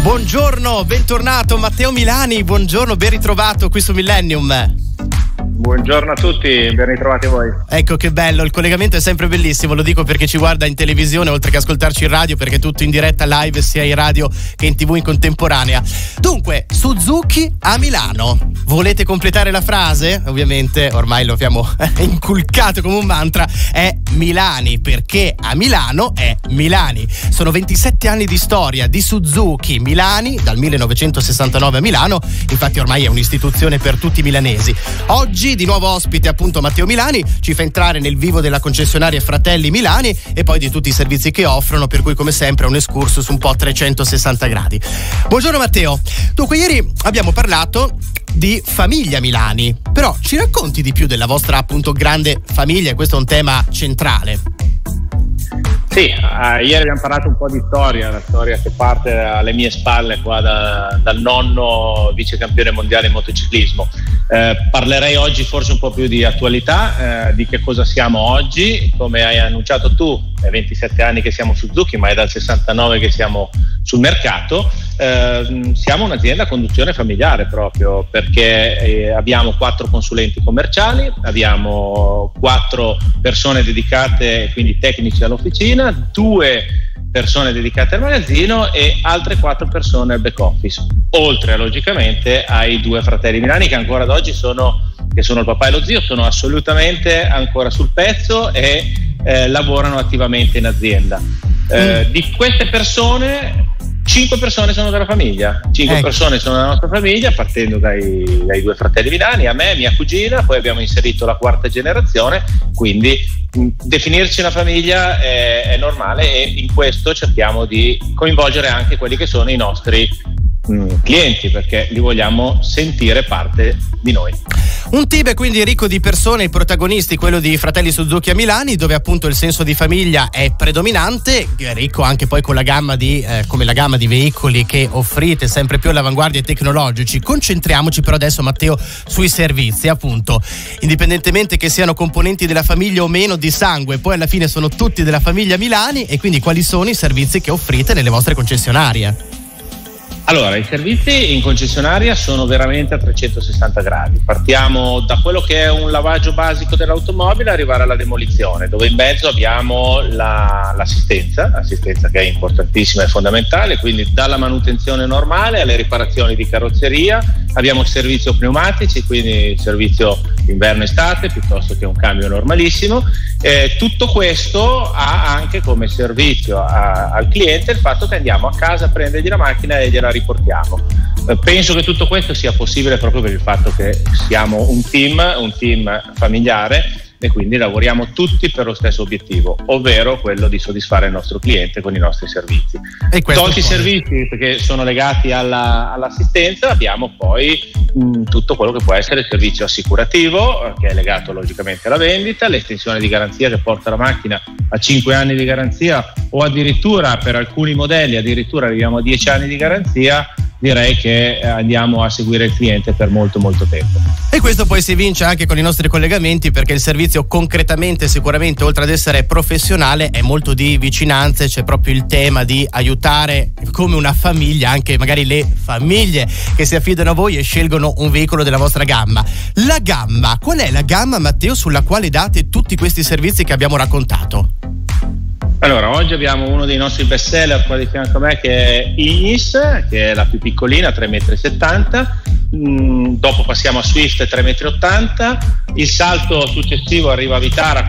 Buongiorno, bentornato Matteo Milani, buongiorno, ben ritrovato qui su Millennium. Buongiorno a tutti, ben ritrovati voi. Ecco che bello, il collegamento è sempre bellissimo, lo dico perché ci guarda in televisione oltre che ascoltarci in radio, perché è tutto in diretta live sia in radio che in TV in contemporanea. Dunque, Suzuki a Milano, volete completare la frase? Ovviamente ormai lo abbiamo inculcato come un mantra, è Milani, perché a Milano è Milani. Sono 27 anni di storia di Suzuki Milani, dal 1969 a Milano, infatti ormai è un'istituzione per tutti i milanesi. Oggi di nuovo ospite appunto Matteo Milani, ci fa entrare nel vivo della concessionaria Fratelli Milani e poi di tutti i servizi che offrono, per cui come sempre un excursus un po' a 360 gradi. Buongiorno Matteo, dunque ieri abbiamo parlato di famiglia Milani, però ci racconti di più della vostra appunto grande famiglia, e questo è un tema centrale. Sì, ieri abbiamo parlato un po' di storia, la storia che parte alle mie spalle qua dal nonno vice campione mondiale in motociclismo. Parlerei oggi forse un po' più di attualità, di che cosa siamo oggi. Come hai annunciato tu, è 27 anni che siamo Suzuki, ma è dal 69 che siamo sul mercato. Siamo un'azienda a conduzione familiare proprio perché abbiamo 4 consulenti commerciali, abbiamo 4 persone dedicate, quindi tecnici all'officina, 2 persone dedicate al magazzino e altre 4 persone al back office, oltre logicamente ai 2 fratelli Milani che ancora ad oggi che sono il papà e lo zio, sono assolutamente ancora sul pezzo e lavorano attivamente in azienda. Di queste persone 5 persone sono della famiglia, 5 persone sono della nostra famiglia, partendo dai 2 fratelli Milani, a me, mia cugina, poi abbiamo inserito la 4ª generazione, quindi definirci una famiglia è normale e in questo cerchiamo di coinvolgere anche quelli che sono i nostri clienti, perché li vogliamo sentire parte di noi. Un team quindi ricco di persone, i protagonisti, quello di Fratelli Suzuki a Milani, dove appunto il senso di famiglia è predominante, ricco anche poi con la gamma di come la gamma di veicoli che offrite, sempre più all'avanguardia e tecnologici. Concentriamoci però adesso, Matteo, sui servizi, appunto, indipendentemente che siano componenti della famiglia o meno di sangue, poi alla fine sono tutti della famiglia Milani, e quindi quali sono i servizi che offrite nelle vostre concessionarie? Allora, i servizi in concessionaria sono veramente a 360 gradi. Partiamo da quello che è un lavaggio basico dell'automobile, arrivare alla demolizione, dove in mezzo abbiamo l'assistenza che è importantissima e fondamentale, quindi dalla manutenzione normale alle riparazioni di carrozzeria. Abbiamo il servizio pneumatici, quindi il servizio inverno-estate, piuttosto che un cambio normalissimo. Tutto questo ha anche come servizio al cliente il fatto che andiamo a casa a prendergli la macchina e gliela riportiamo. Penso che tutto questo sia possibile proprio per il fatto che siamo un team familiare e quindi lavoriamo tutti per lo stesso obiettivo, ovvero quello di soddisfare il nostro cliente con i nostri servizi. Tolti i servizi che sono legati all'assistenza, abbiamo poi tutto quello che può essere il servizio assicurativo, che è legato logicamente alla vendita, l'estensione di garanzia che porta la macchina a 5 anni di garanzia, o addirittura per alcuni modelli addirittura arriviamo a 10 anni di garanzia. Direi che andiamo a seguire il cliente per molto molto tempo. E questo poi si evince anche con i nostri collegamenti, perché il servizio concretamente, sicuramente, oltre ad essere professionale, è molto di vicinanze. C'è proprio il tema di aiutare come una famiglia anche magari le famiglie che si affidano a voi e scelgono un veicolo della vostra gamma. La gamma, qual è la gamma, Matteo, sulla quale date tutti questi servizi che abbiamo raccontato? Allora, oggi abbiamo uno dei nostri best seller qua di fianco a me, che è Ignis, che è la più piccolina, 3,70 m. Dopo passiamo a Swift, 3,80 m. Il salto successivo arriva a Vitara,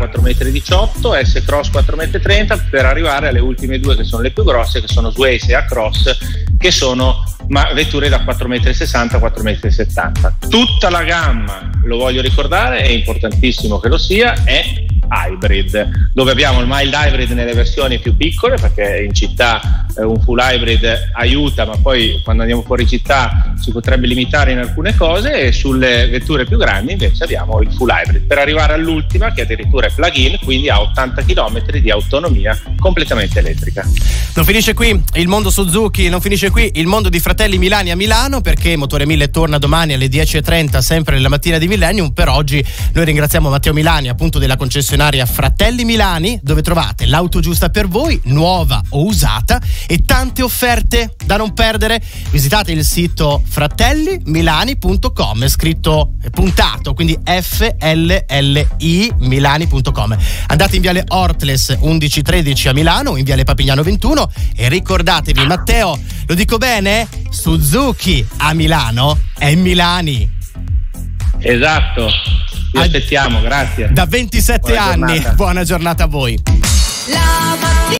4,18 m, S-Cross 4,30 m, per arrivare alle ultime 2 che sono le più grosse, che sono Swace e A-Cross, che sono vetture da 4,60 m, 4,70 m. Tutta la gamma, lo voglio ricordare, è importantissimo che lo sia, è hybrid, dove abbiamo il mild hybrid nelle versioni più piccole, perché in città un full hybrid aiuta, ma poi quando andiamo fuori città si potrebbe limitare in alcune cose, e sulle vetture più grandi invece abbiamo il full hybrid, per arrivare all'ultima che addirittura è plug-in, quindi ha 80 km di autonomia completamente elettrica. Non finisce qui il mondo Suzuki, non finisce qui il mondo di Fratelli Milani a Milano, perché Motore 1000 torna domani alle 10:30 sempre nella mattina di Millennium. Per oggi noi ringraziamo Matteo Milani, appunto della concessionaria concessionaria Fratelli Milani, dove trovate l'auto giusta per voi, nuova o usata, e tante offerte da non perdere. Visitate il sito fratellimiLani.com, scritto puntato, quindi FLLI Milani.com. Andate in viale Ortles 1113 a Milano, in viale Papignano 21, e ricordatevi, Matteo, lo dico bene? Suzuki a Milano è Milani. Esatto, vi aspettiamo, grazie. Da 27 anni, buona giornata a voi.